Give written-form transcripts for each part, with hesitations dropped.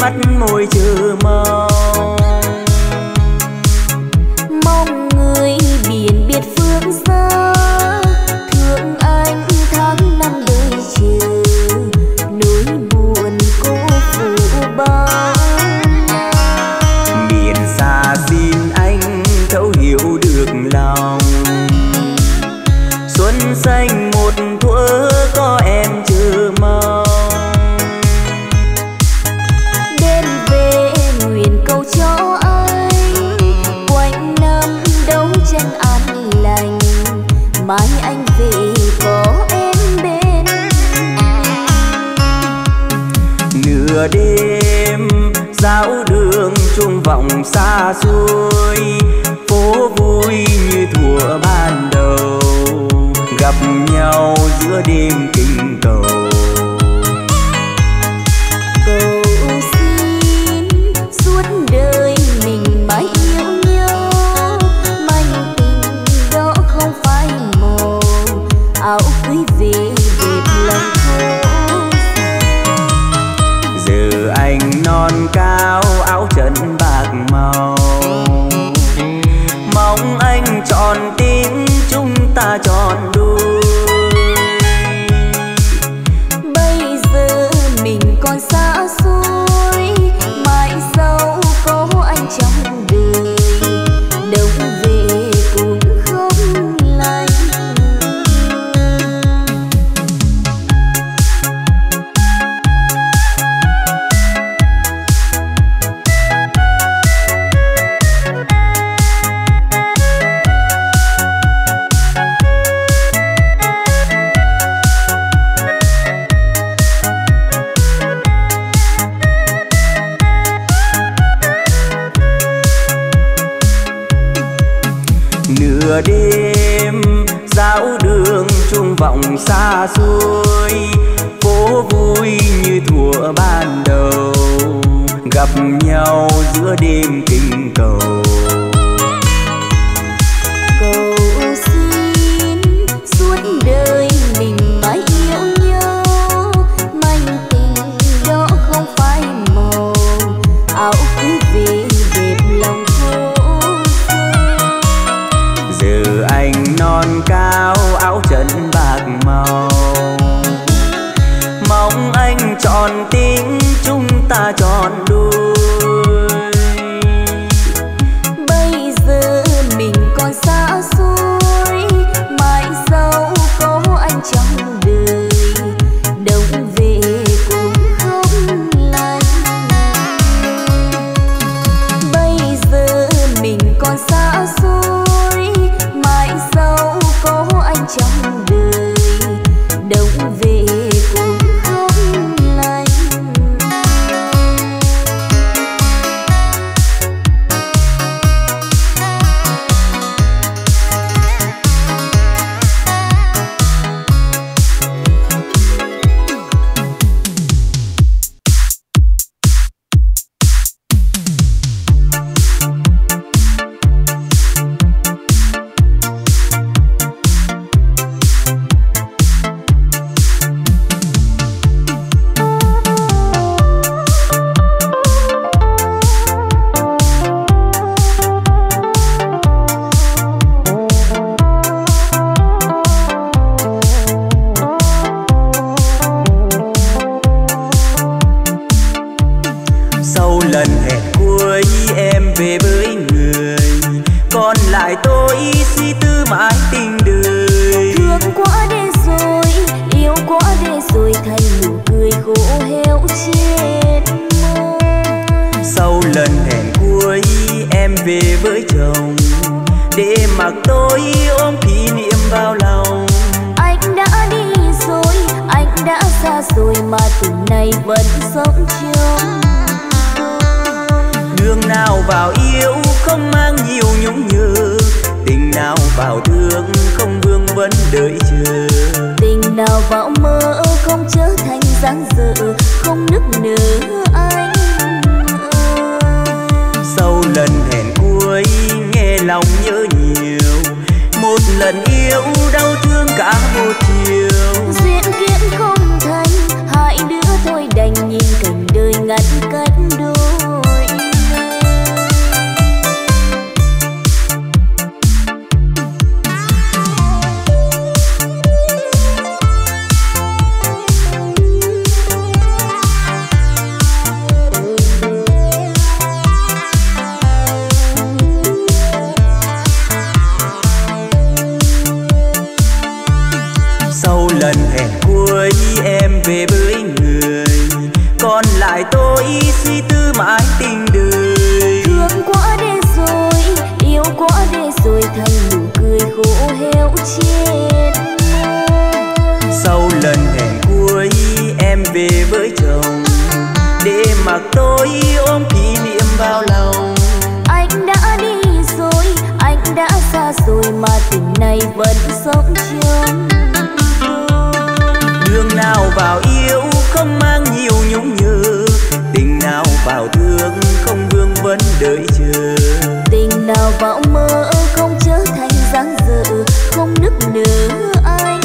mắt môi chờ mong. Mong người biển biệt phương xa, thương anh tháng năm đợi chờ, nỗi buồn cô phụ bao. Miền xa xin anh thấu hiểu được lòng, xuân xanh một thuở có em chờ mong. Đêm về nguyện cầu cho anh quanh năm đấu tranh an lành, mai anh về có em bên. Nửa đêm dạo đường chuông vọng xa xôi, phố vui như thuở ban đầu, gặp nhau giữa đêm kinh cầu. Cầu xin suốt đời mình mãi yêu nhau, manh tình đó không phai màu, áo cưới về đẹp lòng thô. Giờ anh non cao áo trần bạc màu, mong anh trọn tình chúng ta trọn đôi. Bây giờ mình còn xa xôi, mai sau có anh trong đời, đông về cũng không lành. Nửa đêm dạo đường chuông vọng xa xôi, phố vui như thuở ban đầu, gặp nhau giữa đêm kinh cầu. Cầu xin suốt đời mình mãi yêu nhau, manh tình đó không phai màu, áo cưới về đẹp lòng thô. Giờ anh non cao áo trần bạc màu, mong anh trọn tình chúng ta trọn đôi. Bây giờ mình còn xa xôi, mai sau có anh trong đời, đông về cũng không lành. Bây giờ mình còn xa xôi, mai sau có anh trong đời, đông về cũng không lành. Sau lần hẹn cuối em về với người, còn lại tôi suy tư mãi tình đời. Thương quá để rồi, yêu quá để rồi, thành nụ cười khô héo trên môi. Sau lần hẹn cuối em về với chồng, để mặc tôi ôm kỷ niệm vào lòng. Anh đã đi rồi, anh đã xa rồi, mà tình này vẫn sống trong Đường nào vào yêu không mang nhiều nhung nhớ, tình nào vào thương không vương vấn đợi chờ. tình nào vào mơ không trở thành dáng dở, không nức nở anh ơi. Sau lần hẹn cuối nghe lòng nhớ nhiều, một lần yêu đau thương cả một chiều. Duyên kiếp không thành, hai đứa thôi đành nhìn cảnh đời ngăn cách. về với người, còn lại tôi suy tư mãi tình đời. Thương quá để rồi, yêu quá để rồi, thành nụ cười khô héo trên môi. Sau lần hẹn cuối em về với chồng, để mặc tôi ôm kỷ niệm vào lòng. Anh đã đi rồi, anh đã xa rồi, mà tình này vẫn sống trong tôi. Đường nào vào yêu không mang nhiều nhung nhớ, tình nào vào thương không vương vấn đợi chờ. Tình nào vào mơ không trở thành dáng dở, không nức nở anh.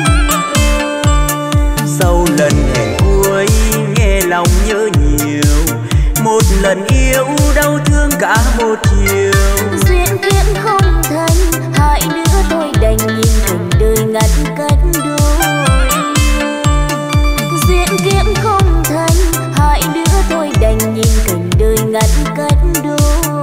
Sau lần hẹn cuối nghe lòng nhớ nhiều, một lần yêu đau thương cả một chiều. Duyên kiếp không thành, hai đứa tôi đành nhìn cảnh đời ngăn cách đôi. Duyên kiếp không thành, hai đứa tôi đành nhìn cảnh đời ngăn cách đôi.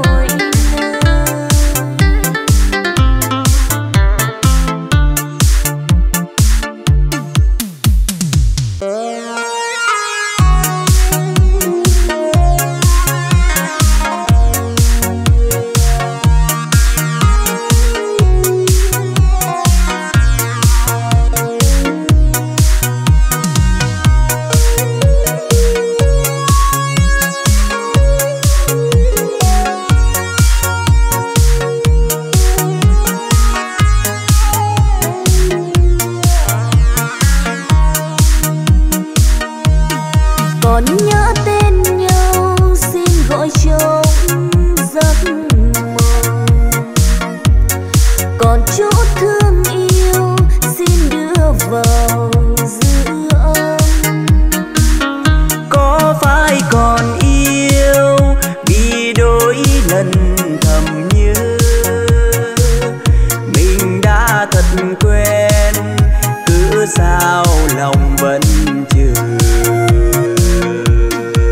Còn nhớ tên nhau xin gọi trong giấc mộng, còn chút thương yêu xin đưa vào dư âm. Có phải còn yêu vì đôi lần thầm nhớ, mình đã thật quen cứ sao lòng vẫn chờ.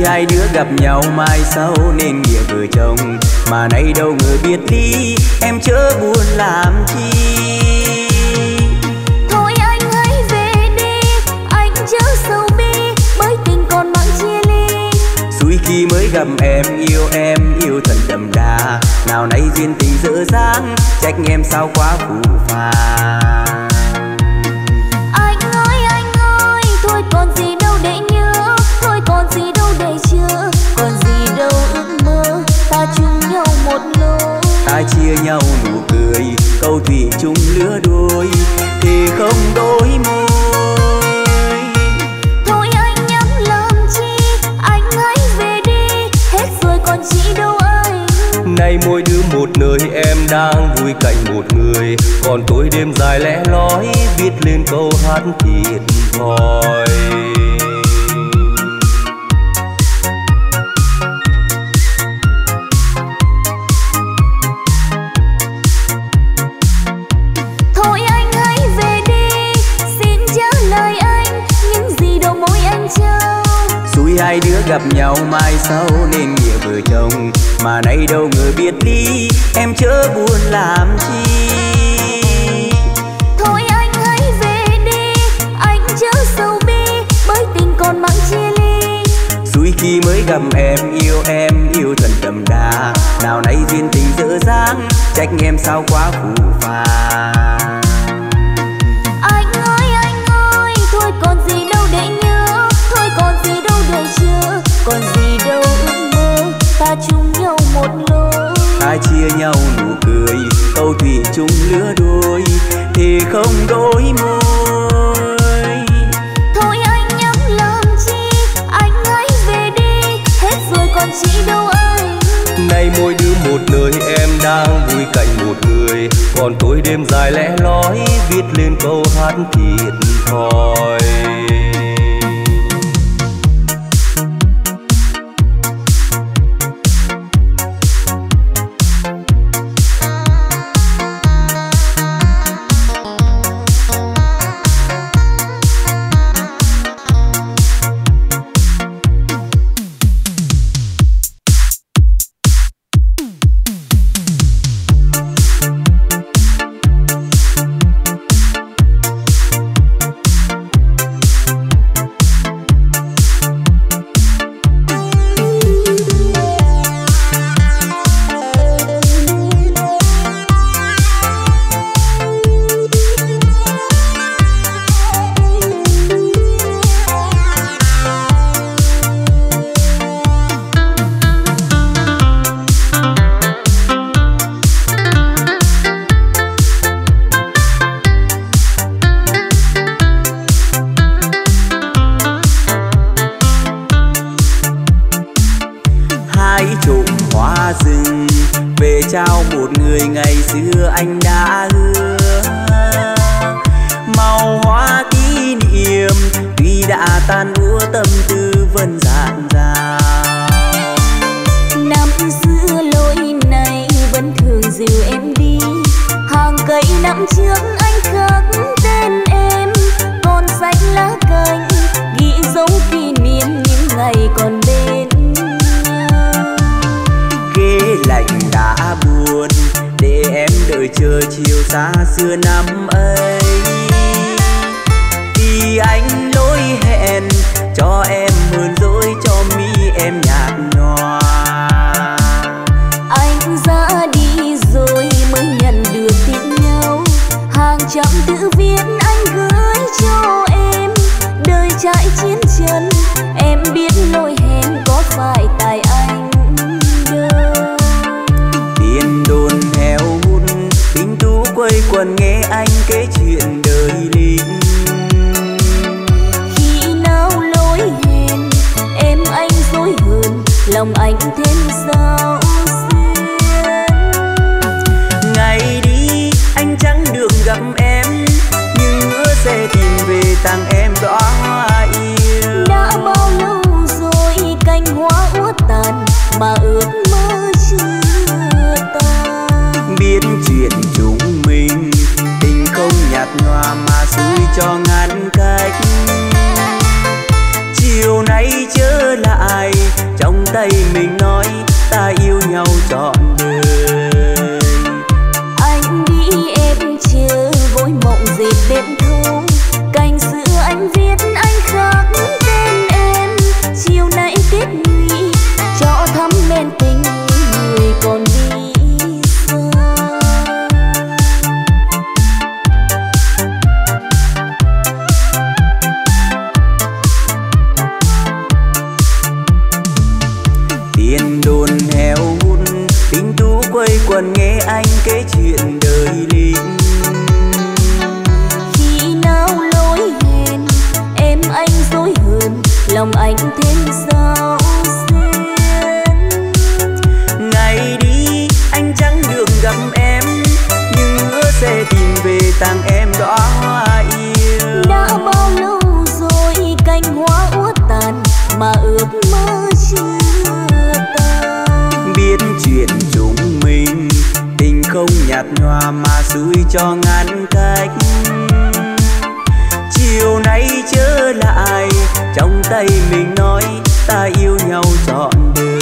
hai đứa gặp nhau mai sau nên nghĩa vợ chồng, mà nay đâu ngờ biệt ly, em chớ buồn làm chi. Thôi anh hãy về đi, anh chớ sầu bi, bởi tình còn mang chia ly. Xui khi mới gặp em yêu thật đậm đà, nào nay duyên tình dở dang, trách em sao quá phũ phàng. Anh ơi, thôi còn gì đâu để nhớ, thôi còn gì đâu để chờ, còn gì đâu ước mơ, ta chung nhau một lối. Ta chia nhau nụ cười, câu thủy chung lứa đôi, thì không đôi môi. Thôi anh nhắm làm chi, anh hãy về đi, hết rồi còn chị đâu anh. Nay mỗi đứa một nơi, em đang vui cạnh một người, còn tôi đêm dài lẻ loi viết lên câu hát thiệt thòi. Thôi anh hãy về đi, xin trả lời anh những gì đầu môi anh trao. Xui hai đứa gặp nhau mai sau nên nghĩa vợ chồng, mà nay đâu ngờ biệt ly, em chớ buồn làm chi. Thôi anh hãy về đi, anh chớ sầu bi, bởi tình còn mang chia ly. Xui khi mới gặp em yêu thật đậm đà, nào nay duyên tình dở dang, trách em sao quá phũ phàng. Anh ơi, thôi còn gì đâu để nhớ, thôi còn gì đâu để chờ, còn gì đâu ước mơ, ta chung nhau một lối. Ta chia nhau nụ cười, câu thủy chung lứa đôi, thì không đôi môi. Thôi anh nhắm làm chi, anh hãy về đi, hết rồi còn chị đâu anh. Nay mỗi đứa một nơi, em đang vui cạnh một người, còn tôi đêm dài lẻ loi viết lên câu hát thiệt thòi. trao một người ngày xưa anh đã hứa. Màu hoa kỷ niệm tuy đã tan úa, tâm tư vẫn dạt dào. Năm xưa lối này vẫn thường dìu em đi, hàng cây năm trước anh khắc tên em, còn xanh lá cành ghi dấu kỷ niệm những ngày còn bên nhau. Ghế lạnh đã buồn để em đợi chờ chiều xa xưa năm ấy, vì anh lỗi hẹn cho em mượn dối, cho mi em nhạt nhòa. Anh ra đi rồi mới nhận được tin nhau, hàng trăm tự viết anh gửi cho em. Đời trải chiến chân em biết lỗi hẹn có phải tại anh đâu. Tiền đồn heo hút tinh tú quây quần nghe anh kể chuyện đời lính. Khi nào lỗi hẹn em anh dối hơn, lòng anh thêm sao xuyên. Ngày đi anh chẳng được gặp em, nhưng hứa sẽ tìm về tặng em đóa hoa yêu. Đã bao lâu rồi cành hoa úa tàn mà ước mơ chưa tan. Biết chuyện chúng mình tình không nhạt nhòa mà xui cho ngăn cách. Chiều nay trở lại lòng anh thêm sao xuyên. Ngày đi anh chẳng được gặp em, nhưng hứa sẽ tìm về tặng em đóa hoa yêu. Đã bao lâu rồi cành hoa úa tàn mà ước mơ chưa tan. Biết chuyện chúng mình tình không nhạt nhòa mà xui cho ngăn cách. Chiều nay trở lại trong tay mình nói ta yêu nhau trọn đời.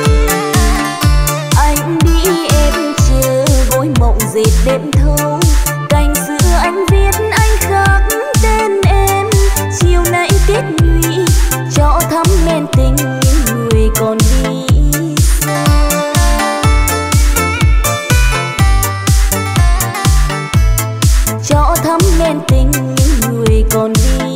Anh đi em chờ gối mộng dệt đêm thâu, cành xưa anh viết anh khắc tên em. Chiều nay kết nhụy cho thắm men tình người còn đi xa. Cho thắm men tình người còn đi xa.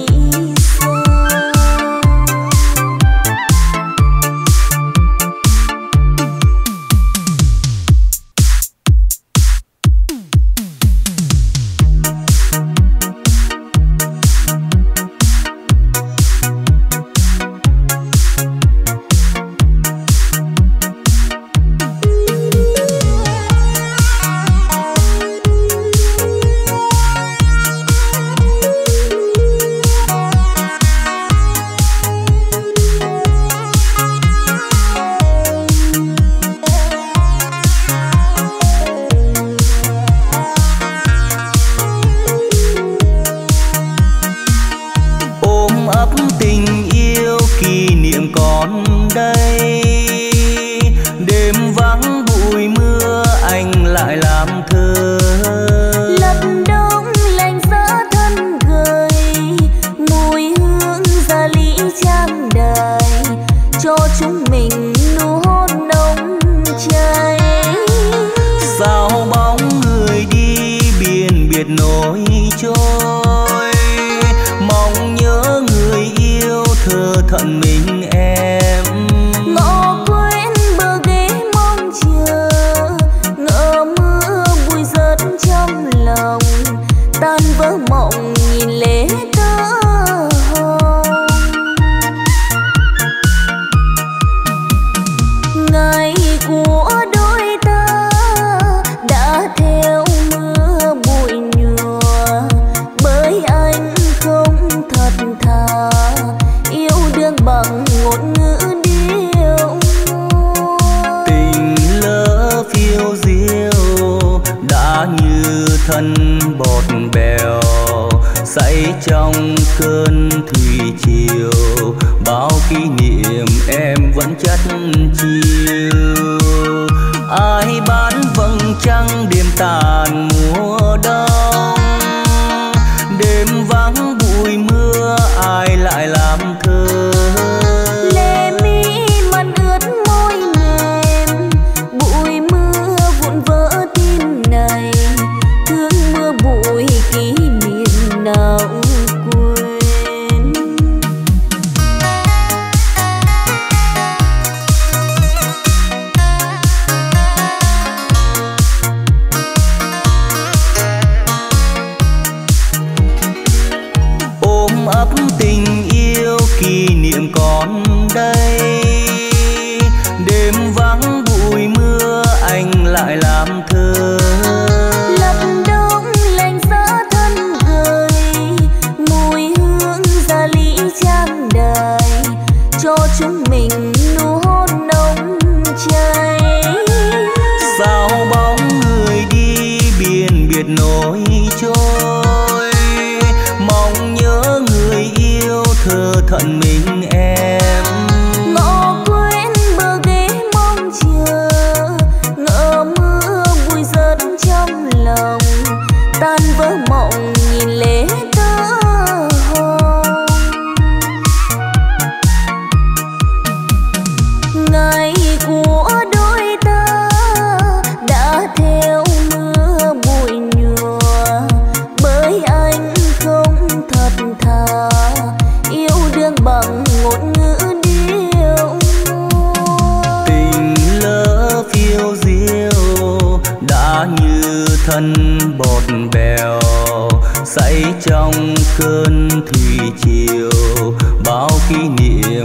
thân bọt bèo say trong cơn thủy triều, bao kỷ niệm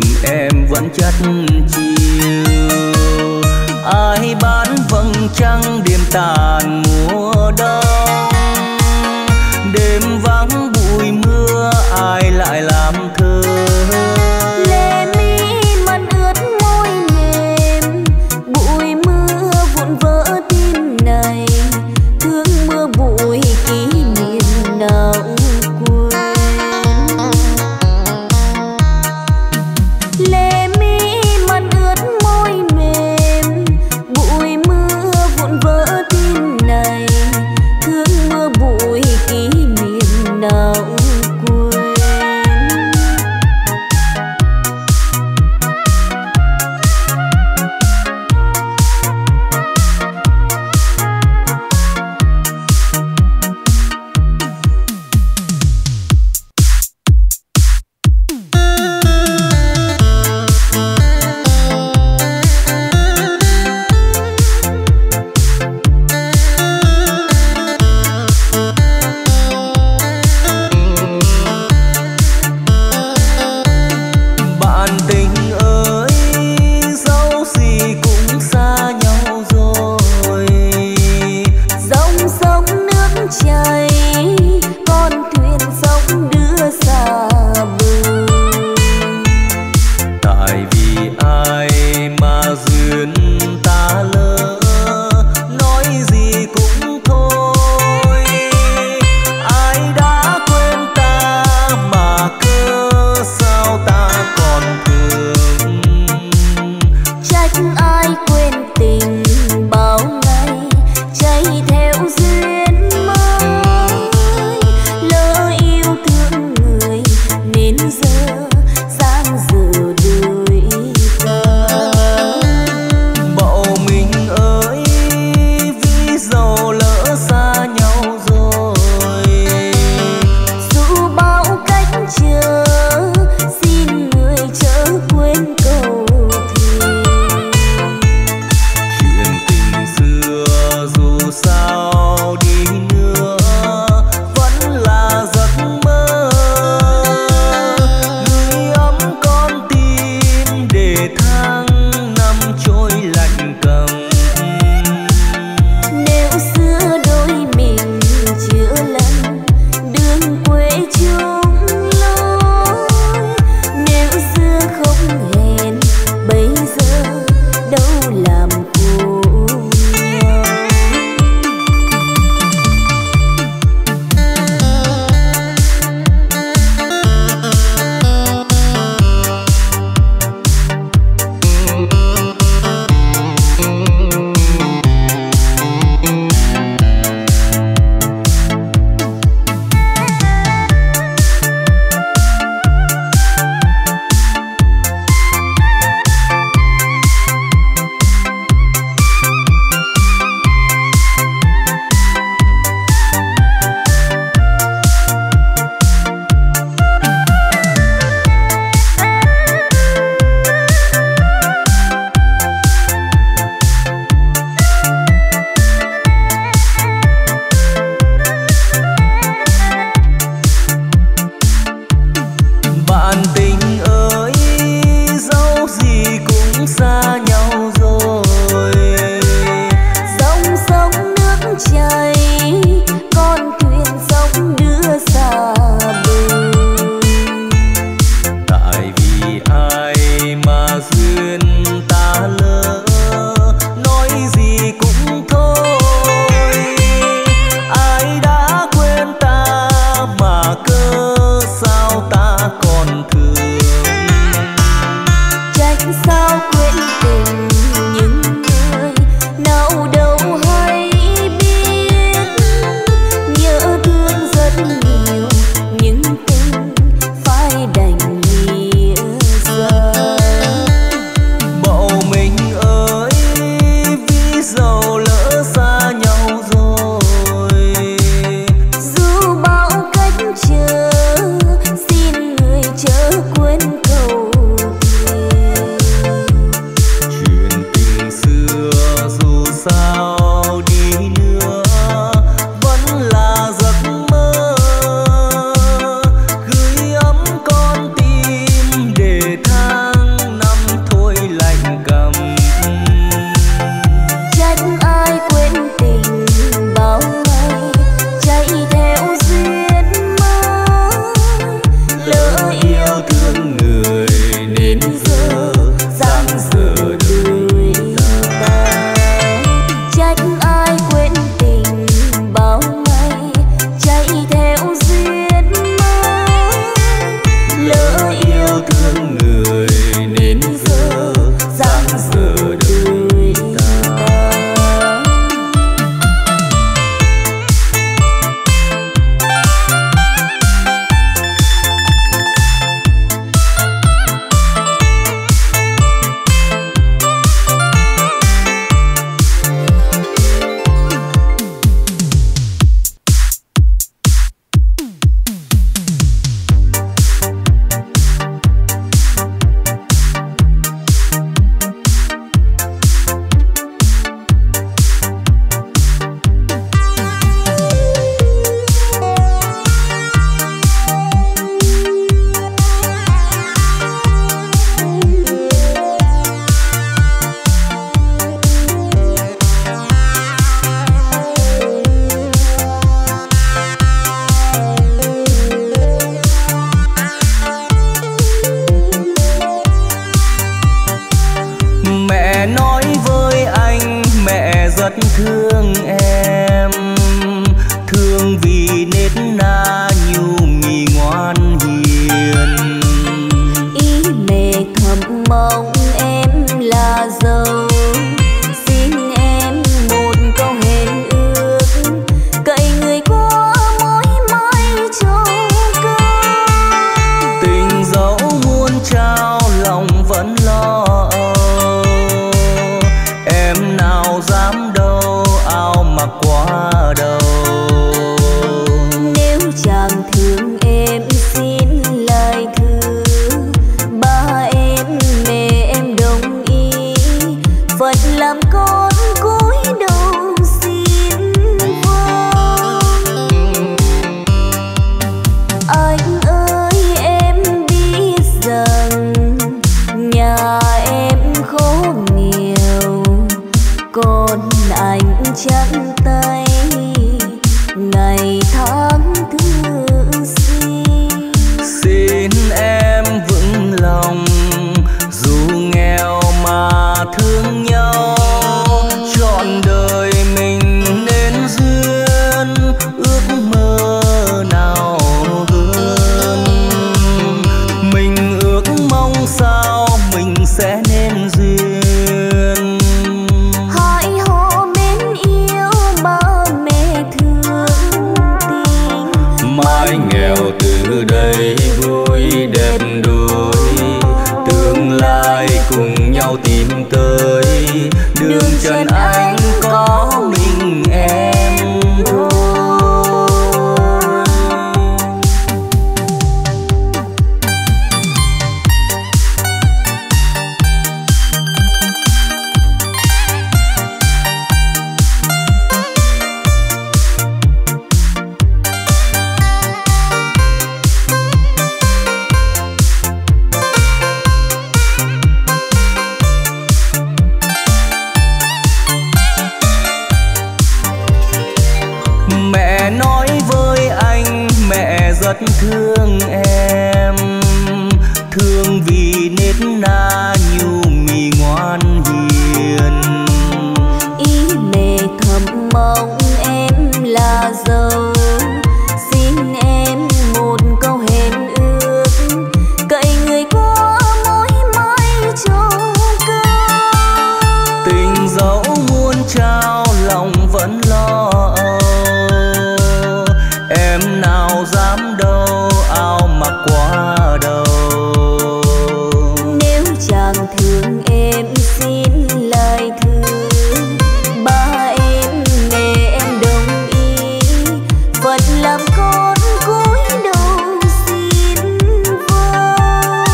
vẫn chất chiều. Ai bán vầng trăng đêm tàn mùa đông, đêm vắng bụi mưa ai lại làm thơ. Lệ mi mặn ướt môi mềm, bụi mưa vụn vỡ tim này, thương mưa bụi kỷ niệm nào quên. Lệ mi mặn ướt môi mềm, bụi mưa vụn vỡ tim này, thương mưa bụi kỷ niệm nào quên. Bạn tình ơi, dẫu gì cũng xa nhau rồi. Dòng sông nước chảy, con thuyền sông đưa xa bờ. Tại vì ai mà duyên ta lỡ, nói gì cũng thôi. Ai đã quên ta mà cơ sao ta còn thương. Trách ai quên tình bao ngày, chạy theo duyên mới. Lỡ yêu thương người nên giờ giang dở đời ta. Bậu mình ơi, vì dầu lỡ xa nhau rồi. Dù bao cách chờ, xin người chớ quên câu thề. Chuyện tình xưa dù sao đi nữa vẫn là giấc mơ. Gửi ấm con tim để tháng năm trôi lạnh cầm. Nếu xưa đôi mình chưa lần đường quê chung lối, nếu xưa không hẹn bây giờ đâu làm cùng nhau. Bạn tình ơi, dẫu gì cũng xa nhau rồi. Dòng sông nước chảy, con thuyền sông đưa xa bờ. Tại vì ai mà duyên ta lỡ, nói gì cũng thôi. Ai đã quên ta mà cơ sao ta còn thương. Trách sao quên tình những người nào đâu hay biết. Nhớ thương rất nhiều nhưng tình phải đành lìa xa. Bậu mình ơi, vì dầu lỡ xa nhau rồi. Dù bao cách chờ, xin người chớ quên câu thề. rất thương em, thương vì nết na nhu mì ngoan hiền. Ý mẹ thầm mong em là dâu, xin em một câu hẹn ước, cậy người qua mối mái châu cơ. Tình dẫu muôn trao lòng vẫn lo âu, em nào dám đâu ao mặc quá đầu. Nếu chàng thương em xin lời thư, ba em mẹ em đồng ý, Phật làm con cúi đầu xin vâng. Anh ơi em biết rằng nhà em khổ nghèo, còn anh trắng tay ngày tháng thương xin. Xin em vững lòng dù nghèo mà thương nhau, trọn đời mình nên duyên ước mơ nào hơn. Mình ước mong sao mình sẽ nên duyên. Hãy hò mến yêu ba mẹ thương tình, Mãi nghèo từ đây vui đẹp đôi, tương lai cùng nhau tìm tới. Đường trần anh có mình em thôi. Mẹ nói với anh mẹ rất thương em, thương vì nết na nhu mì ngoan hiền. ý mẹ thầm mong em là dâu, xin em một câu hẹn ước, cậy người qua mối mái châu cơ. Tình dẫu muôn trao lòng vẫn lo âu, em nào dám đâu ao mặc quá đầu. Nếu chàng thương em xin lời thư, ba em mẹ em đồng ý, Phật làm con cúi đầu xin vâng.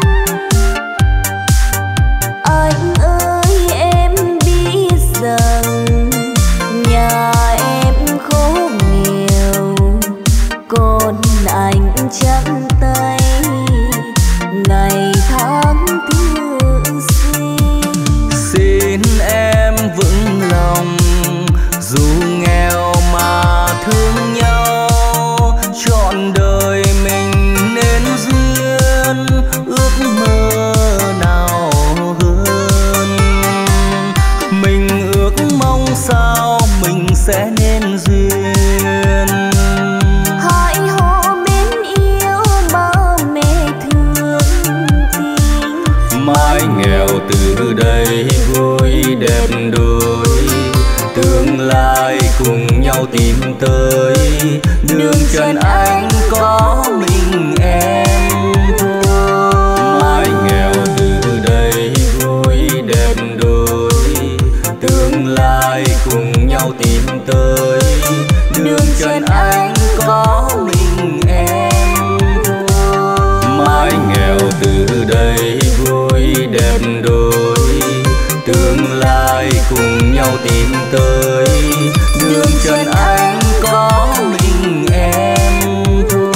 Anh ơi em biết rằng nhà em khổ nghèo, còn anh trắng tay ngày tháng thương xin. Xin em vững lòng dù nghèo mà thương nhau, trọn đời mình nên duyên ước mơ nào hơn. Mình ước mong sao mình sẽ nên duyên. Hãy hò mến yêu ba mẹ thương tình, Mãi nghèo từ đây vui đẹp đôi, tương lai cùng nhau tìm tới. Đường trần anh có mình em thôi. Mãi nghèo từ đây vui đẹp đôi, tương lai cùng nhau tìm tới. Đường trần anh có mình em thôi. Mãi nghèo từ đây vui đẹp đôi, tương lai cùng nhau tìm tới. Đường trần anh có mình em thôi.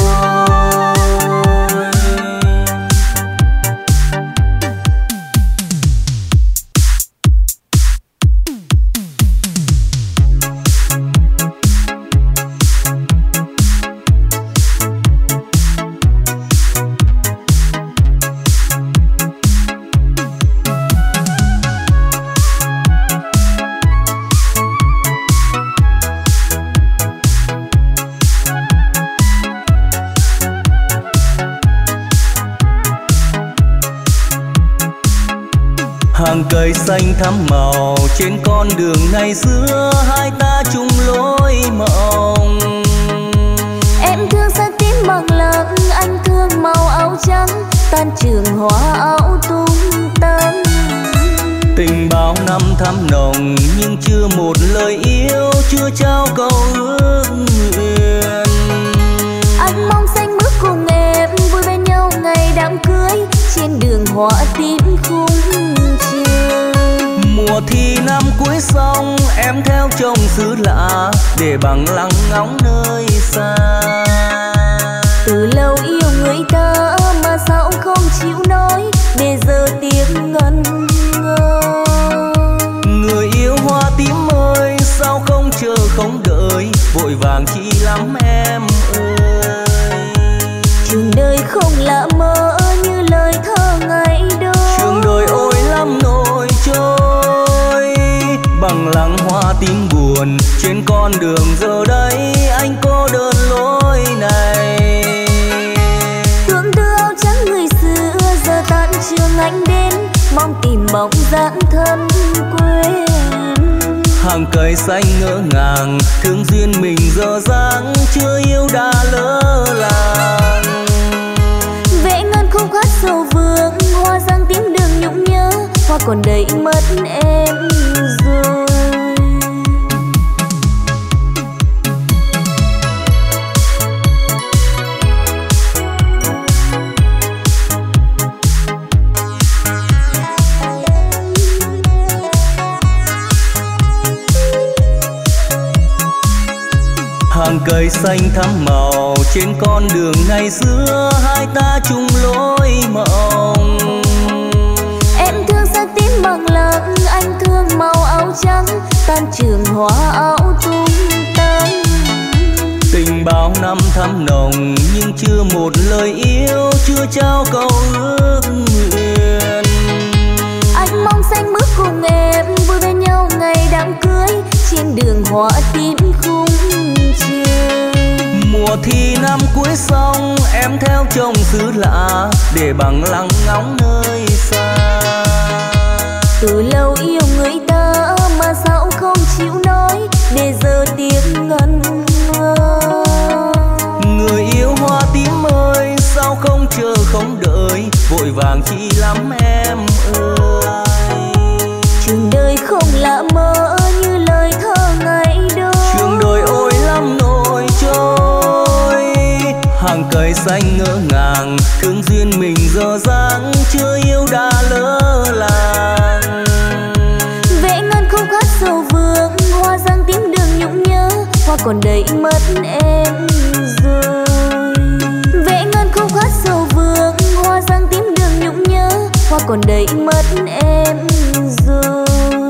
Hàng cây xanh thắm màu trên con đường ngày xưa, hai ta chung lối mộng. Em thương xanh tím bằng lăng, anh thương màu áo trắng, tan trường hoa áo tung tăng. Tình bao năm thắm nồng nhưng chưa một lời yêu, chưa trao câu ước nguyện. Anh mong xanh bước cùng em vui bên nhau ngày đám cưới, trên đường hoa tím khung trường. Mùa thi năm cuối xong em theo chồng xứ lạ, để bằng lăng ngóng nơi xa. Từ lâu yêu người ta mà sao không chịu nói, để giờ tiếng ngân ngơ. Người yêu hoa tím ơi, sao không chờ không đợi, vội vàng chi lắm em ơi. Trường đời không lạ mơ như lời thơ ngày đó. Trường đời ôi lắm nỗi trôi, bằng lăng hoa tím buồn trên con đường giờ đây anh cô đơn lối này. Thương đưa áo trắng người xưa giờ tan trường anh đến, mong tìm bóng dáng thân quên. Hàng cây xanh ngỡ ngàng, thương duyên mình giờ dáng, chưa yêu đã lỡ làng. Vẽ ngân khúc hát sầu vương, hoa giang tím đường nhung nhớ, hoa còn đầy mất em rồi. Hàng cây xanh thắm màu trên con đường ngày xưa, hai ta chung lối mộng. Em thương xanh tím bằng lăng, anh thương màu áo trắng, tan trường hoa áo tung tăng. Tình bao năm thắm nồng nhưng chưa một lời yêu, chưa trao câu ước nguyện. Anh mong xanh bước cùng em vui bên nhau ngày đám cưới, trên đường hoa tím khung trường. Mùa thi năm cuối xong em theo chồng xứ lạ, để bằng lăng ngóng nơi xa. Từ lâu yêu người ta mà sao không chịu nói, để giờ tiếng ngân ngơ. Người yêu hoa tím ơi, sao không chờ không đợi, vội vàng chi lắm em ơi. Trường đời không lạ mơ như lời thơ ngày đó. Trường đời ôi lắm nỗi trôi, hàng cây xanh ngỡ ngàng, thương duyên mình giờ dáng, chưa yêu đã lỡ làng. Vẽ ngân khúc hát sầu vương, hoa giang tím đường nhung nhớ, hoa còn đầy mất em rồi. Vẽ ngân khúc hát sầu vương, hoa giang tím đường nhung nhớ, hoa còn đầy mất em rồi.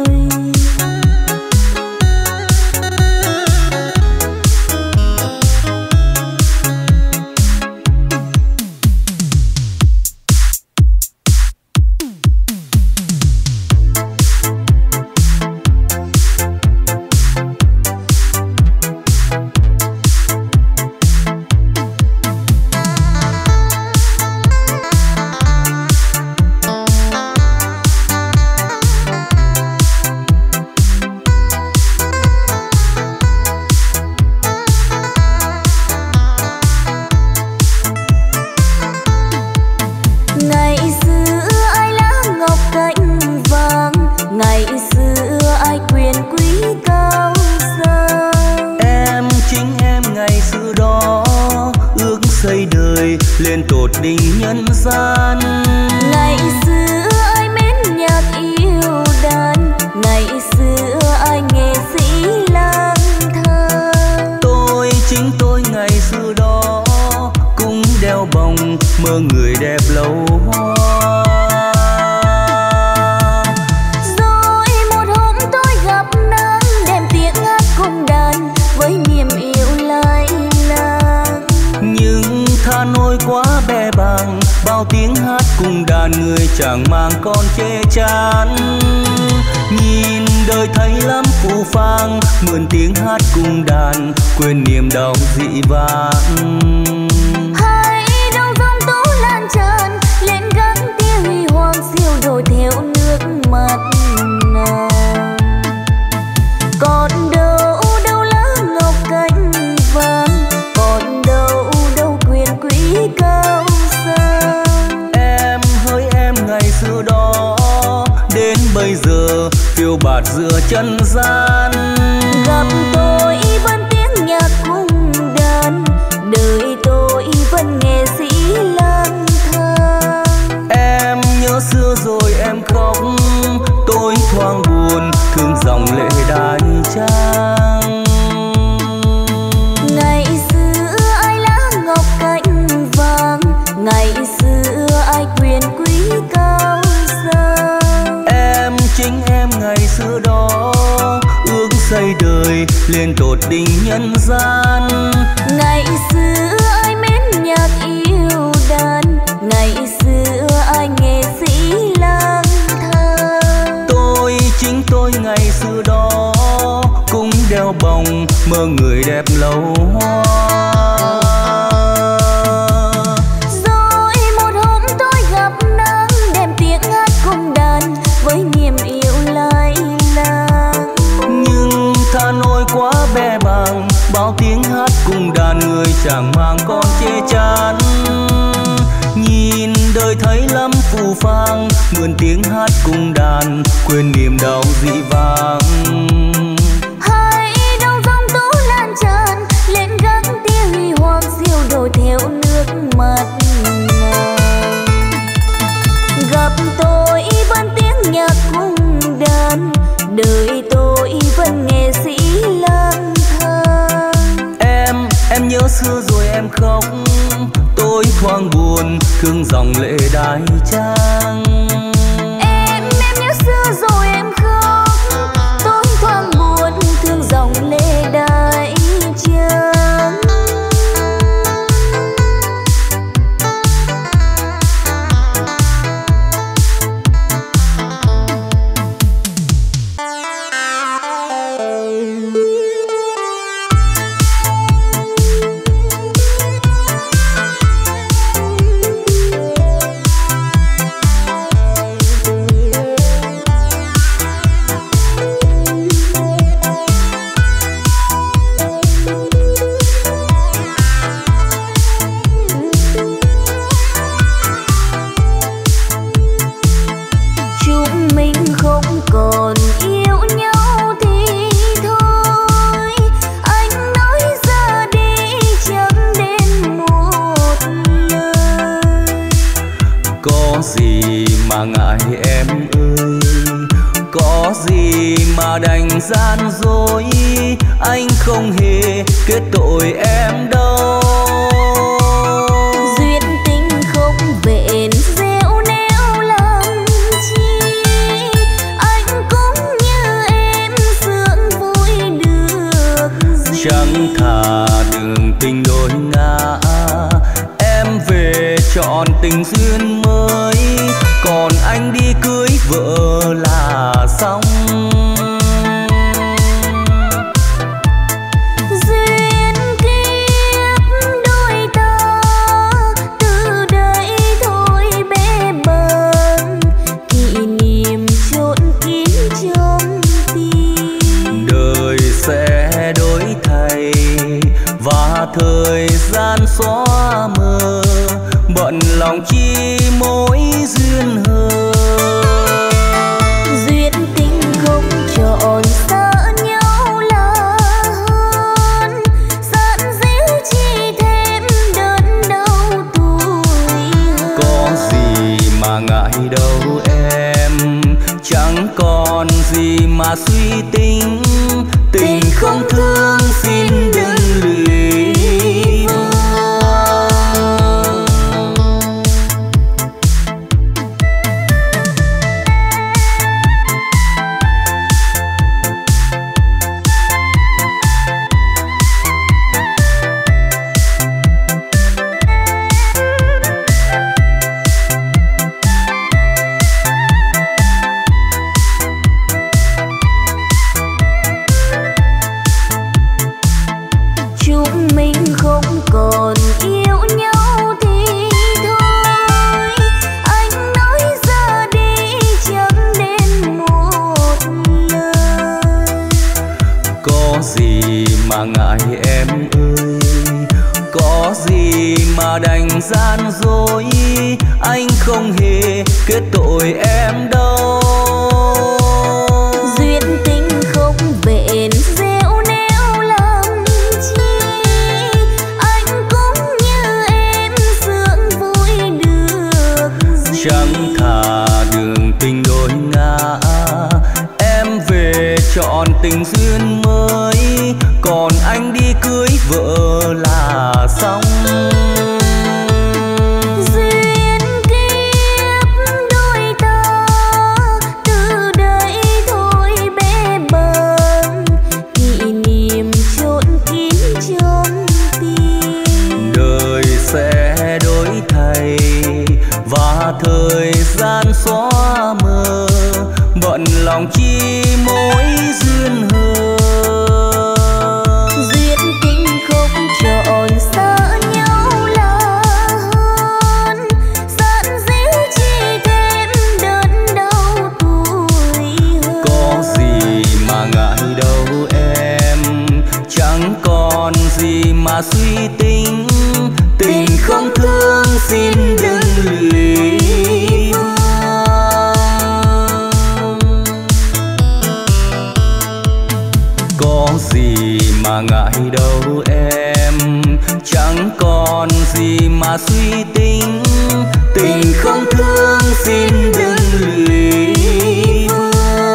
lên tột đỉnh nhân gian. Ngày xưa ai mến nhạc yêu đàn, ngày xưa ai nghệ sĩ lang thang. Chính tôi ngày xưa đó cũng đeo bồng mơ người đẹp lâu hoa. Rồi một hôm tôi gặp nàng đem tiếng hát cùng đàn với niềm yêu lai lang. Nhưng tha nỗi quá bè bàng, bao tiếng hát cùng đàn người chẳng mang con chê chán. Nhìn đời thấy lắm phù phang, mượn tiếng hát cùng đàn quên niềm đau dị vãng. Hãy đâu dòng tố lan tràn lên gắng tia huy hoàng siêu đổi theo nước mặt. phiêu bạt giữa chân gian. Gặp tôi vẫn tiếng nhạc cung đàn, đời tôi vẫn nghệ sĩ lang thang. Em nhớ xưa rồi em khóc, tôi thoáng buồn thương dòng lệ đài trang. Ngày xưa ai lá ngọc cánh vàng, ngày xưa ai quyền quý cao sang. Em chính em ngày xưa đó, ước xây đời lên tột đỉnh nhân gian. Ngày xưa ai mến nhạc yêu đàn, ngày xưa ai nghệ sĩ lang thang. Tôi chính tôi ngày xưa đó, cũng đeo bồng mơ người đẹp lâu hoa. Rồi một hôm tôi gặp nàng, đem tiếng hát cung đàn với niềm yêu lai lang. Nhưng tha nỗi quá bé bàng, bao tiếng hát cùng đàn người chẳng mang con chê chán. Nhìn đời thấy lắm phù phang, mượn tiếng hát cùng đàn quên niềm đau dĩ vãng. Hai đồng dòng tố lan tràn lên gác tia huy hoàng, diêu đổ theo nước mắt nàng. Gặp tôi vẫn tiếng nhạc cung đàn, đời tôi vẫn nghệ sĩ lang thang. Em nhớ xưa rồi em khóc, tôi thoáng buồn thương dòng lệ đài trang. Em nhớ xưa rồi em khóc, tôi thoáng buồn thương dòng lệ đài trang. Đành gian dối, anh không hề kết tội em đâu. Duyên tình không vẹn dẻo neo làm chi, anh cũng như em sướng vui được gì. Chẳng thà đường tình đôi ngã, em về chọn tình duyên mới, còn anh đi cưới vợ là xong. Thời gian xóa mờ, bận lòng chi mối duyên hờ. Duyên tình không chọn xa nhau là hơn, giận díu chi thêm đớn đau tuổi hơn. Có gì mà ngại đâu em, chẳng còn gì mà suy tính. Tình không thương xin đừng lụy. Đành gian dối, anh không hề kết tội em đâu. Duyên thà đường tình đôi ngã, em về chọn tình duyên mới, còn anh đi cưới vợ là xong. Duyên kiếp đôi ta từ đây thôi bế bần, kỷ niệm chôn kín trong tim. Đời sẽ đổi thay và thời gian xóa mờ, bận lòng chi mối duyên hờ. Duyên tình không trọn xa nhau là hơn, giận dữ chỉ thêm đớn đau tuổi hơn. Có gì mà ngại đâu em, chẳng còn gì mà suy tính, tình không thương xin đừng lụy vương. Có gì mà ngại đâu em, chẳng còn gì mà suy tính, tình không thương xin đừng lụy vương.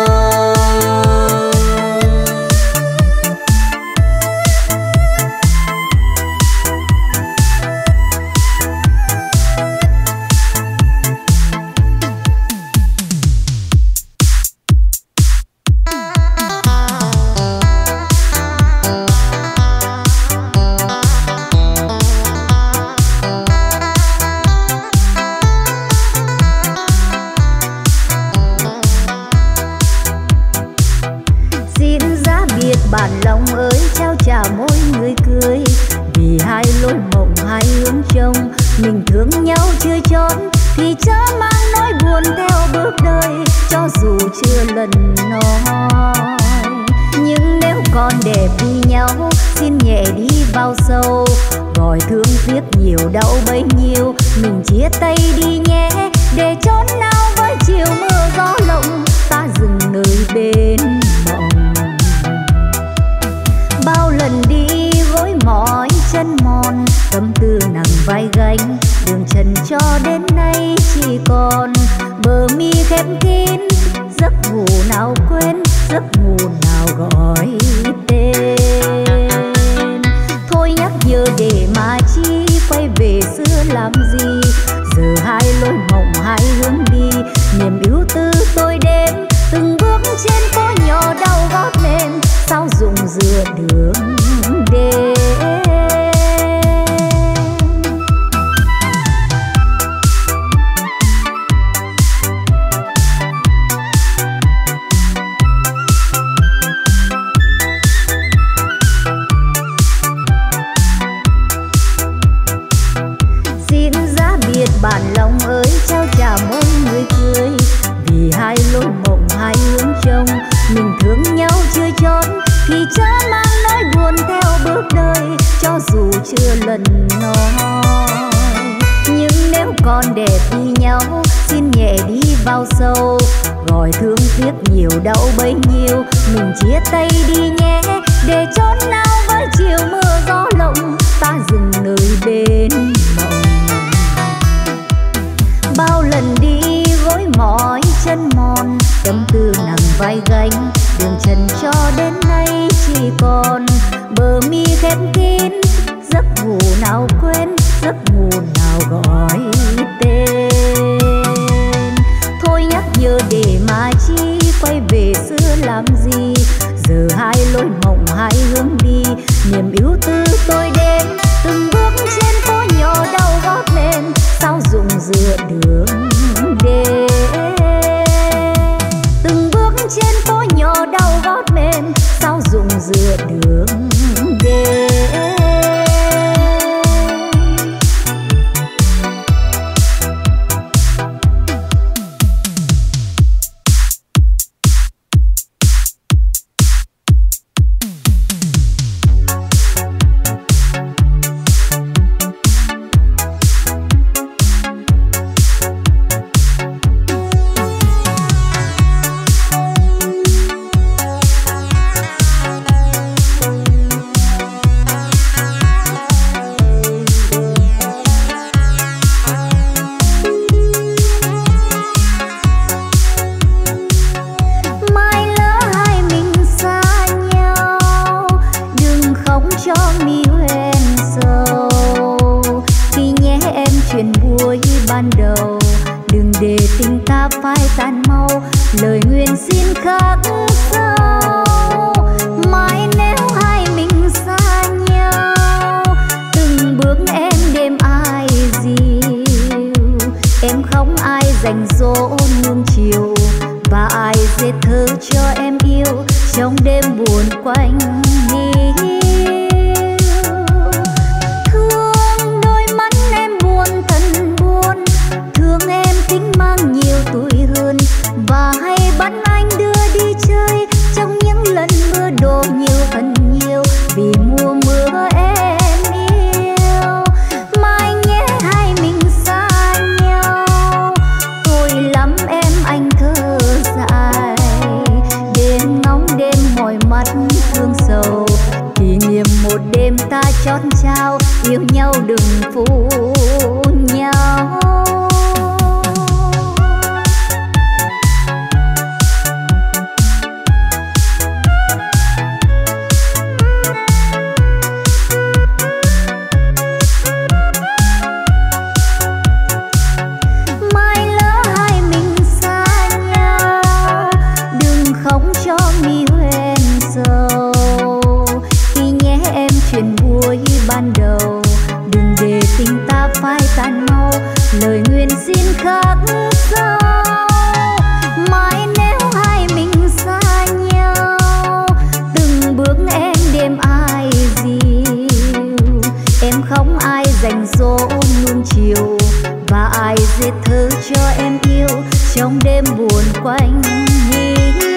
Bản lòng ơi trao trả mỗi người cười, vì hai lối mộng hai hướng trông, mình thương nhau chưa chót thì chớ mang nỗi buồn theo bước đời, cho dù chưa lần nói. Nhưng nếu còn đẹp vì nhau xin nhẹ đi vào sâu, gọi thương tiếc nhiều đau bấy nhiêu, mình chia tay đi nhé để chốn nào với chiều mưa gió lộng, ta dừng nơi bên mộng. Bao lần đi gối mỏi chân mòn, tâm tư nặng vai gánh, đường trần cho đến nay chỉ còn bờ mi khép kín, giấc ngủ nào quên, giấc ngủ nào gọi tên. Thôi nhắc nhớ để mà chi, quay về xưa làm gì, giờ hai lối mộng hai hướng đi, niềm ưu tư tôi đêm từng bước trên phố nhỏ đau gót mềm, sao dùng dựa đường đêm. Xin giá biệt bản lòng ơi trao trả mỗi người cười, vì hai lối mộng hai hướng trông, mình thương nhau chưa chót thì chớ mang nỗi buồn theo bước đời, cho dù chưa lần nói. Nhưng nếu còn đẹp vì nhau xin nhẹ đi vào sâu, gọi thương tiếc nhiều đau bấy nhiêu, mình chia tay đi nhé để chốn nào với chiều mưa gió lộng, ta dừng nơi bên mộng. Bao lần đi gối mỏi chân mòn, tâm tư nặng vai gánh, đường trần cho đến nay chỉ còn bờ mi khép kín, giấc ngủ nào quên, giấc ngủ nào gọi tên. Thôi nhắc nhớ để mà chi, quay về xưa làm gì, giờ hai lối mộng hai hướng đi, niềm ưu tư tôi đến từng bước trên phố nhỏ đau gót mềm, sao dùng dựa đường đêm. Từng bước trên phố nhỏ đau gót mềm, sao dùng dựa đường đêm. để tình ta phai tàn mau, lời nguyện xin khắc sâu. Mãi nếu hai mình xa nhau, từng bước em đêm ai dịu, em không ai dành dỗ nuông chiều, và ai dệt thơ cho em yêu trong đêm buồn quanh hiu. Thương đôi mắt em buồn thân buồn, thương em tính mang nhiều tuổi hơn, và hay bắt anh đưa đi chơi trong những lần mưa đổ nhiều thật nhiều, vì mùa mưa em yêu. Mai nhé hai mình xa nhau, thôi lắm em anh thơ dài, đêm ngóng đêm mỏi mắt thương sầu, kỷ niệm một đêm ta chót trao, yêu nhau đừng phụ nhau. Ban đầu đừng để tình ta phai tàn mau, lời nguyện xin khắc sâu. Mãi nếu hai mình xa nhau, từng bước em đêm ai dịu, em không ai dành dỗ nuông chiều, và ai dệt thơ cho em yêu trong đêm buồn quanh hiu.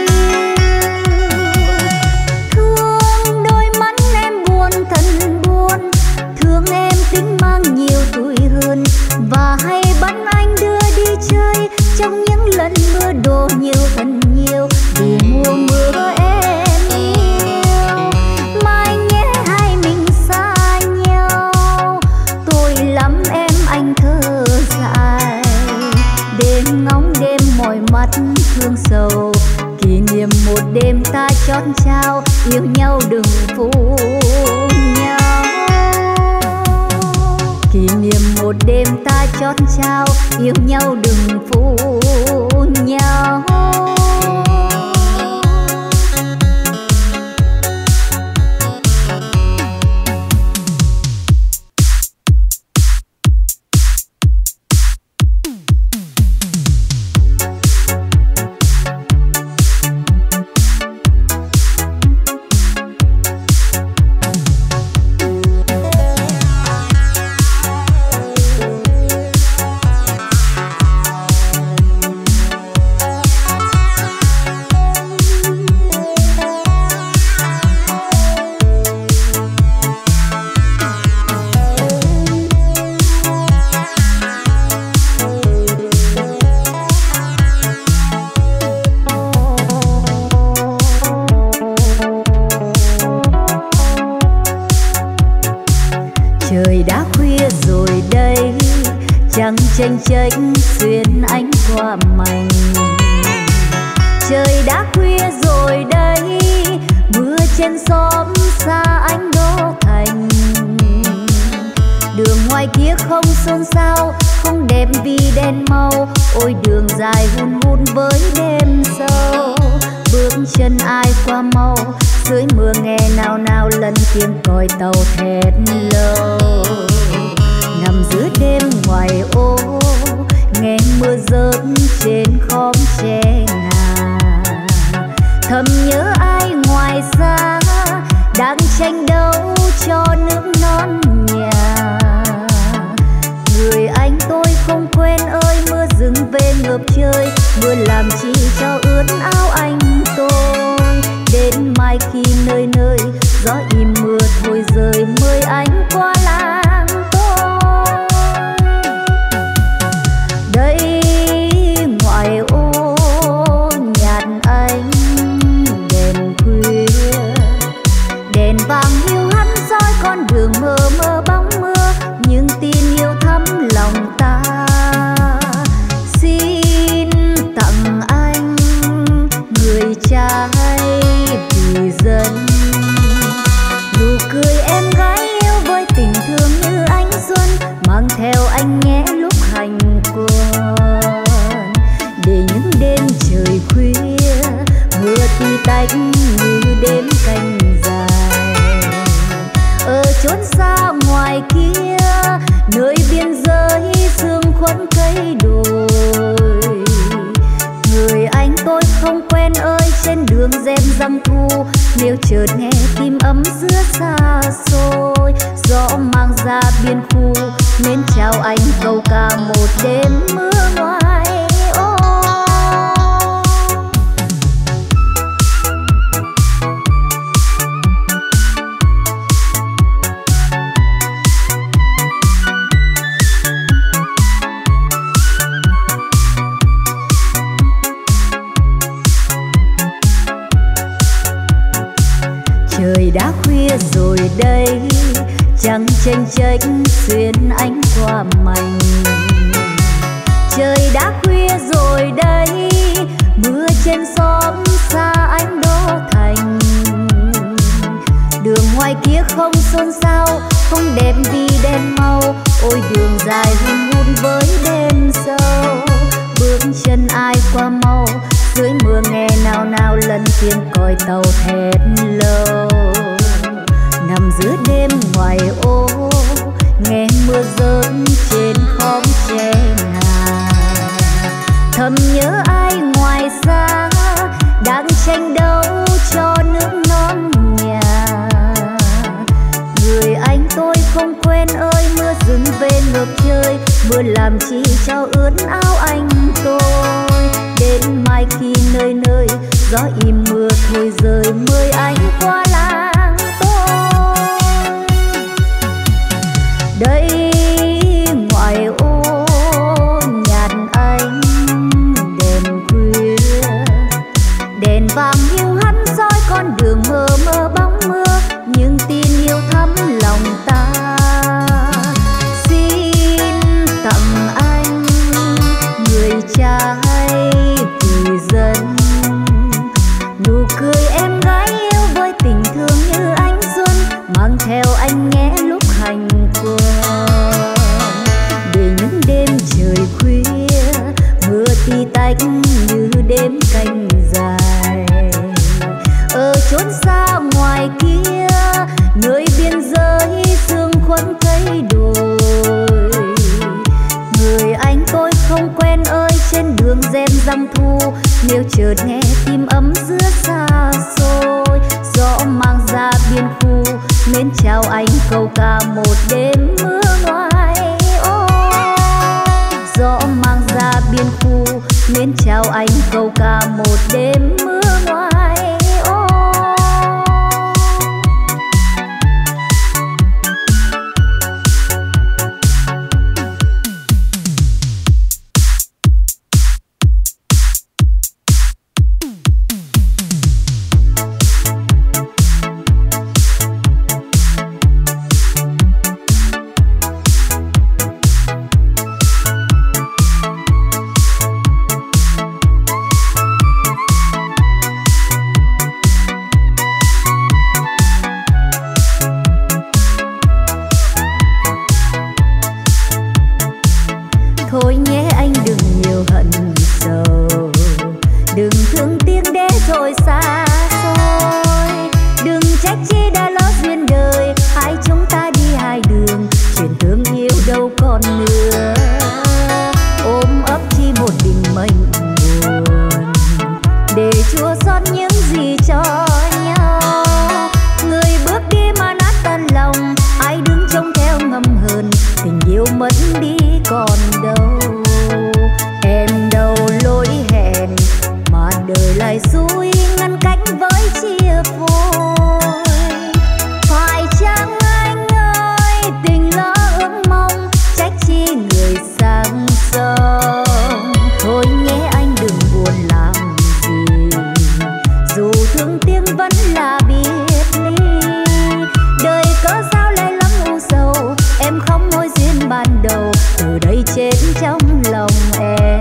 Thương đôi mắt em buồn thân buồn, thương em tính mang nhiều tuổi hơn, và hay bắt anh đưa đi chơi trong những lần mưa đổ nhiều thật nhiều, vì mùa mưa em yêu. Mai nhé hai mình xa nhau, tôi lắm em anh thơ dài, đêm ngóng đêm mỏi mắt thương sầu, kỷ niệm một đêm ta chót trao, yêu nhau đừng phụ nhau. Kỷ niệm một đêm ta chót trao, yêu nhau đừng phụ nhau. Trời đã khuya rồi đây, trăng chênh chênh xuyên ánh qua mành. Trời đã khuya rồi đây, mưa trên xóm xa anh đô thành. Đường ngoài kia không xôn xao, không đẹp vì đèn màu. Ôi đường dài hun hun với đêm sâu, bước chân ai qua mau. Dưới mưa nghe nào nào lần tiếng còi tàu thét lâu. Nằm giữa đêm ngoài ô, nghe mưa rớt trên khóm tre ngà. Thầm nhớ ai ngoài xa, đang tranh đấu cho nước non nhà. Người anh tôi không quên ơi, mưa dừng về ngập trời. Mưa làm chi cho ướt áo anh tôi. Đến mai khi nơi nơi gió im mưa thôi rơi, mời anh qua làng tôi. Đây ngoài ô nhạt anh đèn khuya, đèn vàng hiu hắt soi con đường mờ mờ bóng mưa. Nhưng tin yêu thắm lòng ta, xin tặng anh người trai vì dân. Nụ cười em gái yêu với tình thương rằm thu, nếu chợt nghe tim ấm giữa xa xôi. Gió mang ra biên khu, mến chào anh câu ca một đêm mưa ngoài ô. Trời đã khuya rồi đây, trăng chênh chênh xuyên ánh qua mành. Trời đã khuya rồi đây, mưa trên xóm xa ánh đô thành. Đường ngoài kia không xôn xao, không đẹp vì đèn màu. Ôi đường dài hun hút với đêm sâu, bước chân ai qua mau. Dưới mưa nghe nào nào lần tiếng còi tàu thét lâu. Nằm giữa đêm ngoài ô, nghe mưa rơi trên khóm tre ngà. Thầm nhớ ai ngoài xa, đang tranh đấu cho nước non nhà. Người anh tôi không quên ơi, mưa dừng về ngược trời. Mưa làm chi cho ướt áo anh tôi. Đến mai khi nơi nơi gió im mưa thôi rơi, mời anh qua làng tôi. Đây ngoài ô nhạt ánh đèn khuya, đèn vàng hiu hắt soi con đường mờ mờ bóng mưa. Nhưng tin yêu thắm lòng ta, xin tặng anh người trai vì dân. Nụ cười em gái yêu với tình thương như ánh xuân, mang theo anh nhé lúc hành quân. Để những đêm trời khuya, mưa tí tách như đêm canh dài. Ở chốn xa ngoài kia, nơi biên giới sương khuẩn cây đồi. Người anh tôi không quen ơi, trên đường rèn rằm thu, nếu chợt nghe tim ấm giữa xa xôi. Gió mang ra biên khu, mến chào anh câu ca một đêm mưa ngoài ô. Gió mang ra biên khu, mến chào anh câu ca một đêm mưa ngoài ô. Thôi nhé anh đừng nhiều hận sầu, đừng thương tiếc để rồi xa xôi. Đừng trách chi đã lỡ duyên đời, hai chúng ta đi hai đường, chuyện thương yêu đâu còn nữa. Ôm ấp chi một tình mệnh buồn, để chua xót những gì cho nhau. Người bước đi mà nát tan lòng, ai đứng trông theo ngầm hờn. Tình yêu mất đi còn đâu, em đâu lỗi hẹn mà đời lại xui ngăn cách với chia phôi. Phải chăng anh ơi tình lỡ ước mong, trách chi người sang sông. Thôi nhé anh đừng buồn làm gì, dù thương tiếng vẫn là biệt ly. Đời cớ sao lại lắm u sầu, em không mối duyên ban đầu, từ đây chết trong lòng em.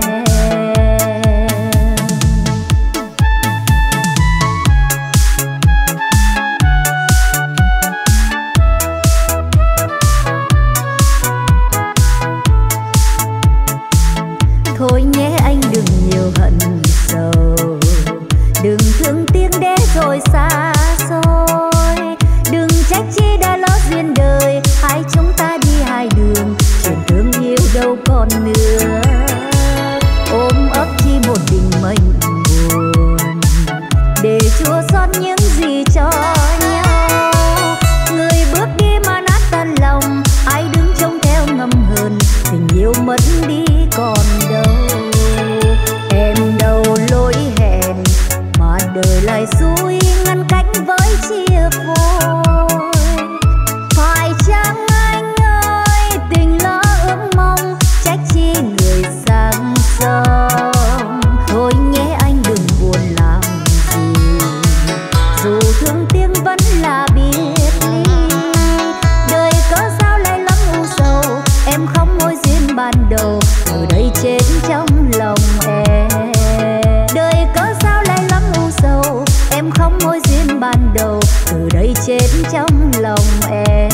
Thôi nhé anh đừng nhiều hận sầu, đừng thương tiếc để rồi xa xôi. Đừng trách chi đã lỡ duyên đời, hai chúng ta đi hai đường, chuyện thương yêu đâu còn nữa. Ôm ấp chi một tình mệnh buồn, để chua xót chết trong lòng em.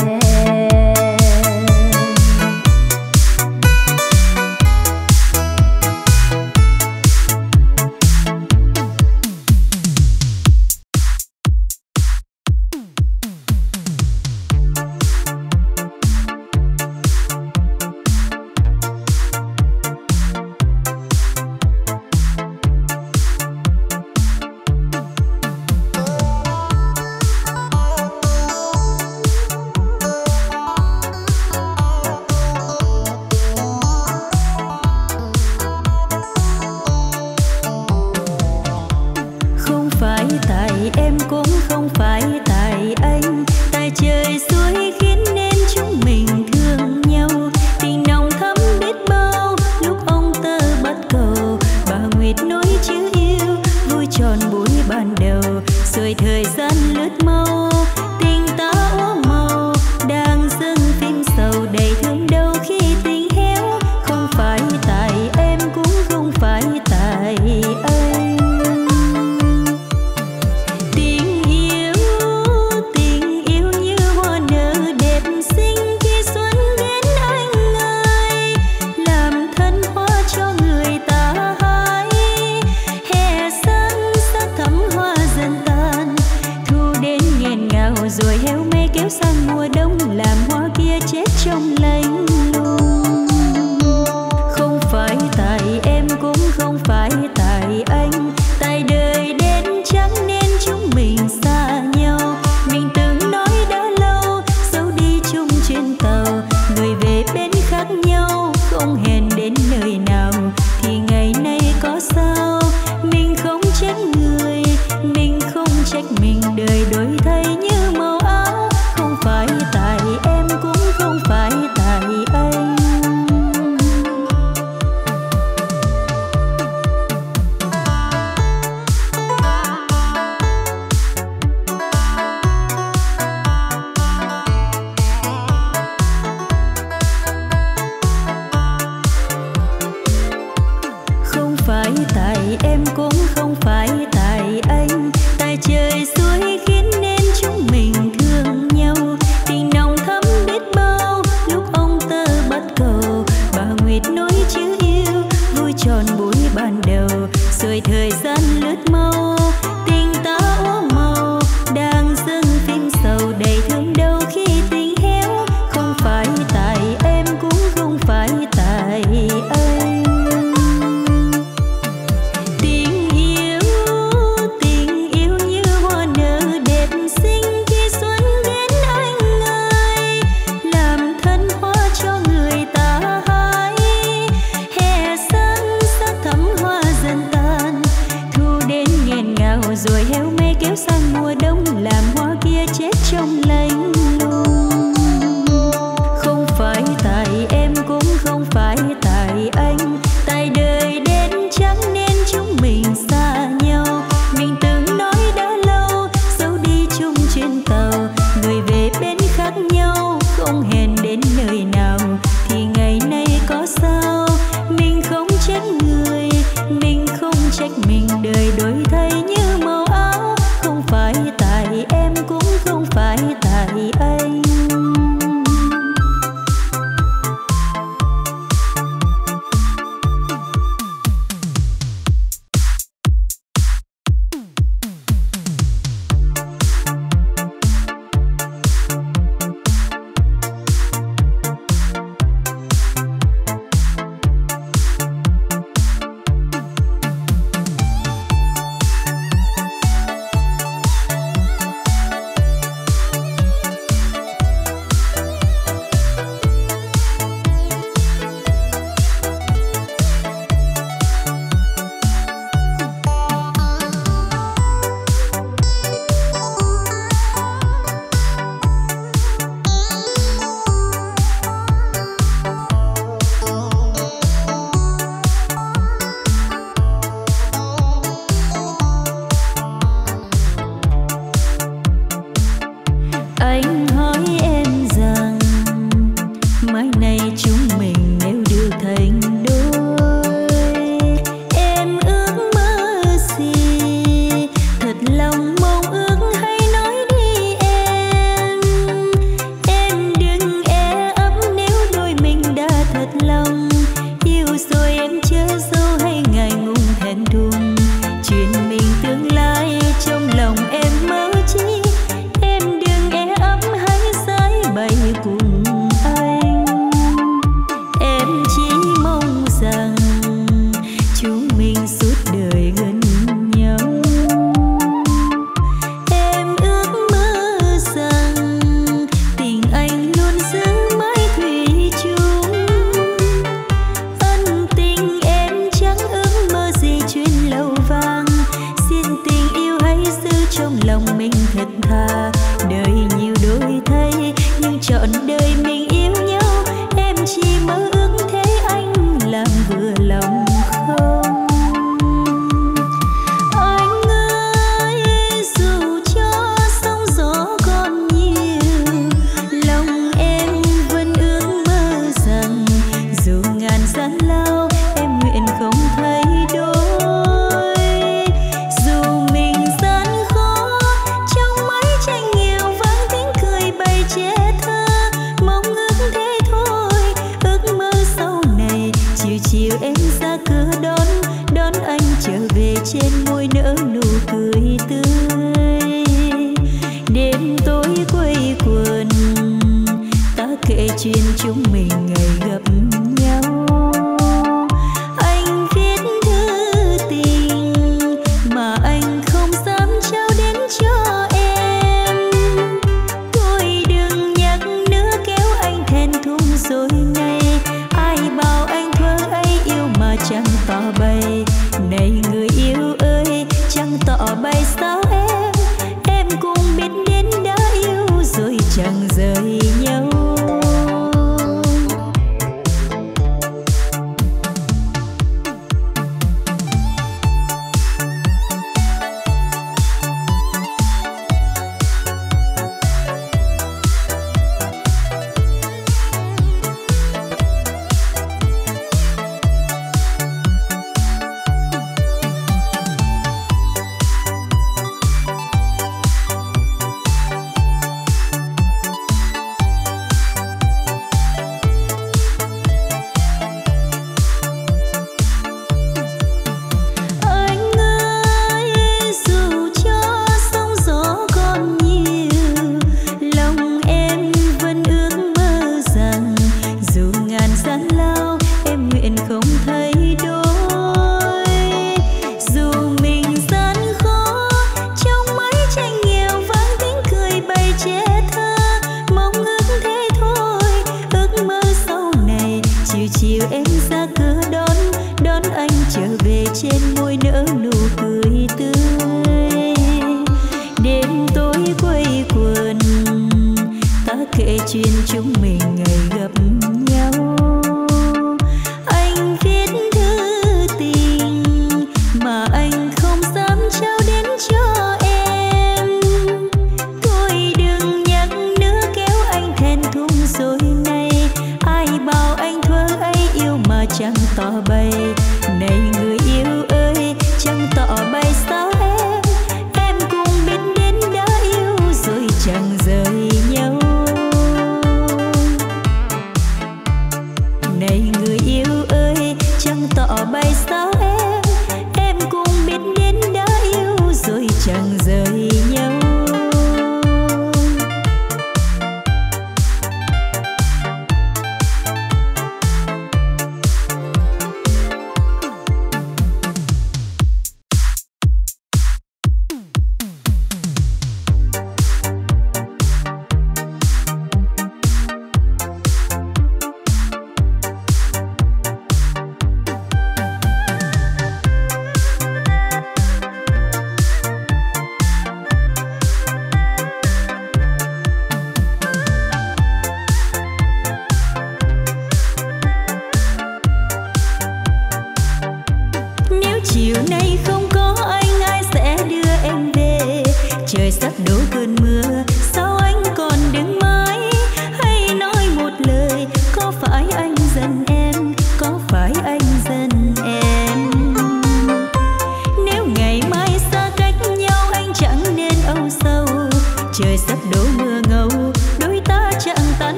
trở về trên môi nở nụ cười tươi. Đêm tối quây quần ta kể chuyện chúng mình ngày gặp nhau. Anh viết thư tình mà anh không dám trao đến cho em. Thôi đừng nhắc nữa kéo anh thẹn thùng rồi này. Ai bảo anh thơ ấy yêu mà chẳng tỏ bày. Này người yêu ơi chẳng tỏ bày sao em. Em cũng biết đến đã yêu rồi chẳng rời nhau.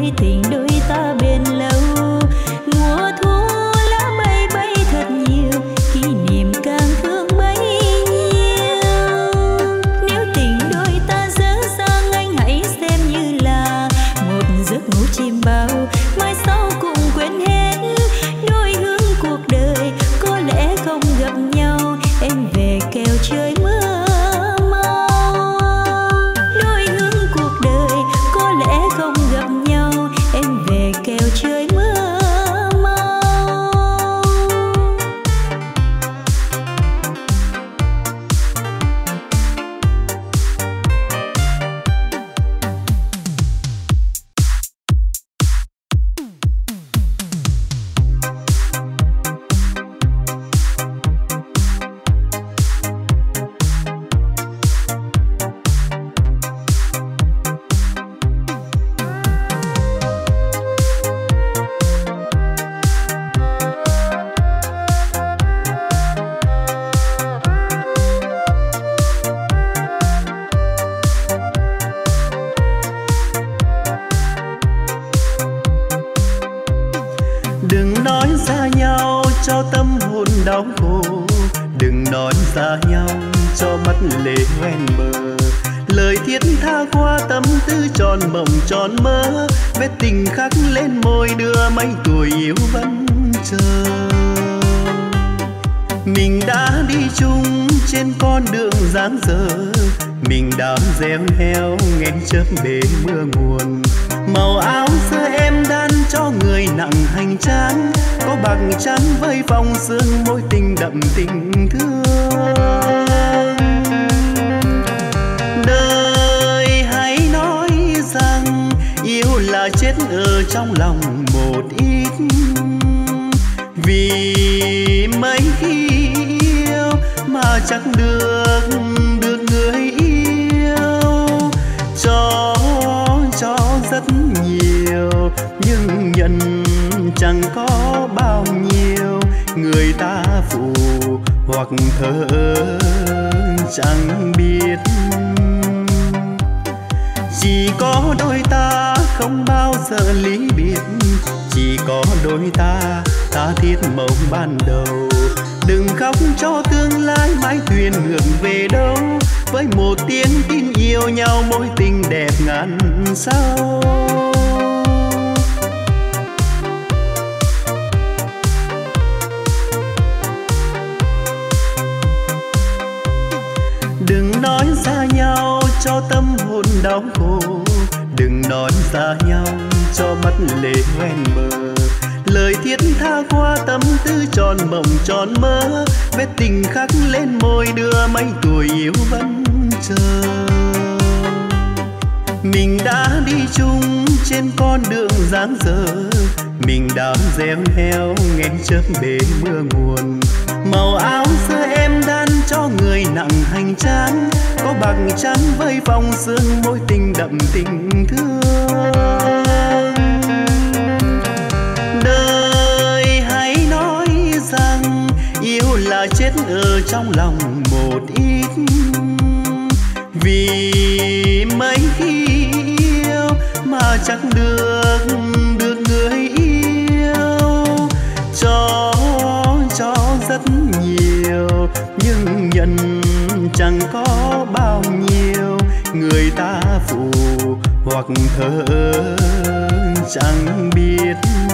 tình đôi ta bền lâu. Mùa thu lá bay bay thật nhiều, kỷ niệm càng thương bấy nhiêu. Nếu tình đôi ta dở dang anh hãy xem như là một giấc ngủ chim bao, mai sau cũng quên hết. Đôi hướng cuộc đời có lẽ không gặp nhau, em về kèo trời mưa mau. Đôi hướng cuộc đời có lẽ không gặp nhau, em về kèo trời mưa mau. Đừng nói xa nhau cho tâm hồn đau khổ, đừng nói xa nhau cho mắt lệ hoen mờ. Lời thiết tha qua tâm tư tròn mộng tròn mơ, vết tình khắc lên môi đưa mấy tuổi yêu vẫn chờ. Mình đã đi chung trên con đường dáng dở, mình đã gieo heo nghe chớp bể mưa nguồn. Màu áo xưa em đan cho người nặng hành trang, có bằng trắng với vòng sương môi tình đậm tình thương. Đời hãy nói rằng yêu là chết ở trong lòng một ít, vì mấy khi yêu mà chắc được người yêu. Cho rất nhiều nhưng nhận chẳng có bao nhiêu, người ta phụ hoặc thờ chẳng biết. Chỉ có đôi ta không bao giờ ly biệt, chỉ có đôi ta tha thiết mộng ban đầu. Đừng khóc cho tương lai mãi thuyền ngược về đâu, với một tiếng tin yêu nhau mối tình đẹp ngàn sao. Đừng nói xa nhau cho tâm hồn đau khổ, đừng nói xa nhau cho mắt lệ hoen mờ. Lời thiết tha qua tâm tư tròn mộng tròn mơ, vết tình khắc lên môi đưa mấy tuổi yêu vẫn chờ. Mình đã đi chung trên con đường dáng dở, mình đã gieo heo nghe chớp bể mưa nguồn. Màu áo xưa em đan cho người nặng hành trang, có bằng trắng với vòng sương môi tình đậm tình thương. Đời hãy nói rằng yêu là chết ở trong lòng một ít, vì mấy khi yêu mà chắc được người yêu. Cho rất nhiều nhưng nhận chẳng có bao nhiêu, người ta phụ hoặc thờ chẳng biết.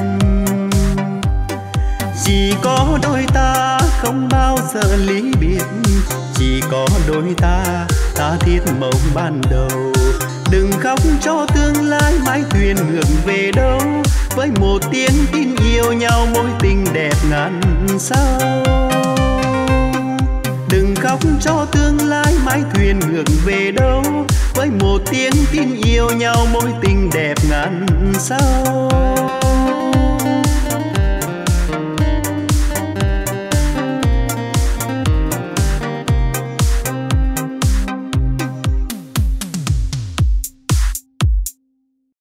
Chỉ có đôi ta không bao giờ ly biệt, chỉ có đôi ta tha thiết mộng ban đầu. Đừng khóc cho tương lai mãi thuyền ngược về đâu, với một tiếng tin yêu nhau mối tình đẹp ngàn sao. Đừng khóc cho tương lai mãi thuyền ngược về đâu, với một tiếng tin yêu nhau mối tình đẹp ngàn sao.